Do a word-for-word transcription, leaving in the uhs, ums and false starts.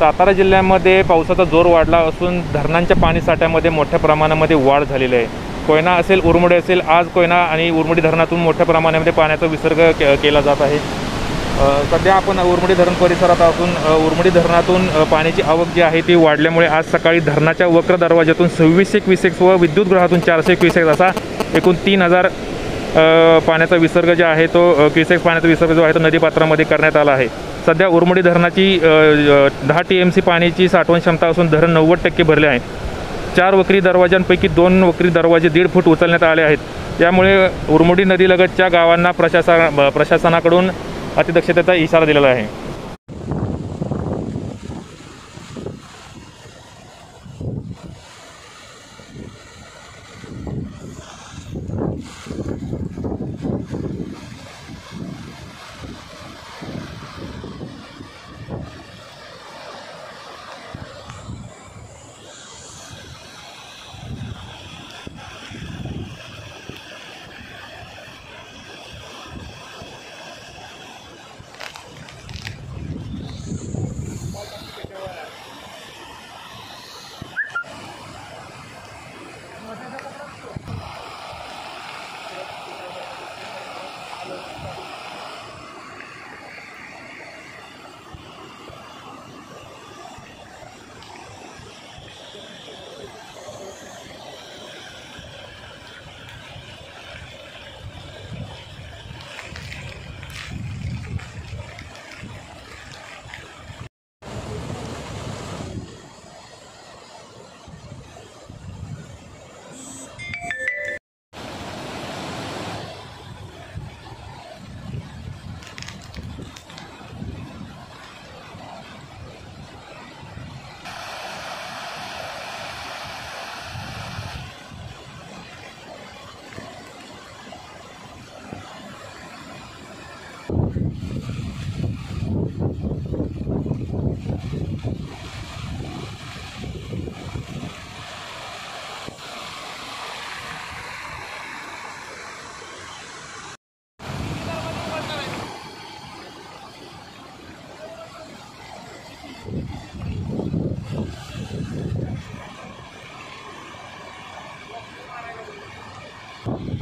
सातारा जिल्ह्यामध्ये पावसाचा जोर वाढला असून धरणांच्या पाणीसाठ्यामध्ये मोठ्या प्रमाणामध्ये वाढ झालेली आहे। कोयना असेल, उरमुडी असेल, आज कोयना आणि उरमुडी धरणातून मोठ्या प्रमाणामध्ये पाण्याचा विसर्ग के केला जात आहे। सध्या आपण उरमुडी धरण परिसरात असून उरमुडी धरणातून पाण्याची आवक जी आहे ती वाढल्यामुळे आज सकाळी धरणाच्या वक्र दरवाजातून सव्वीसशे क्युसेक्स व विद्युतगृहातून चारशे क्युसेक्स असा एकूण तीन हजार पाण्याचा विसर्ग जो आहे तो क्युसेक्स पाण्याचा विसर्ग जो आहे तो नदीपात्रामध्ये करण्यात आला आहे। सध्या उरमुडी धरणाची दहा टी एम सी पाण्याची साठवण क्षमता असून धरण नव्वद टक्के भरले आहे। चार वक्री दरवाजांपैकी दोन वक्री दरवाजे दीड फूट उचलण्यात आले आहेत। यामुळे उरमुडी नदीलगतच्या गावांना प्रशासन प्रशासनाकडून अतिदक्षतेचा इशारा दिलेला आहे। you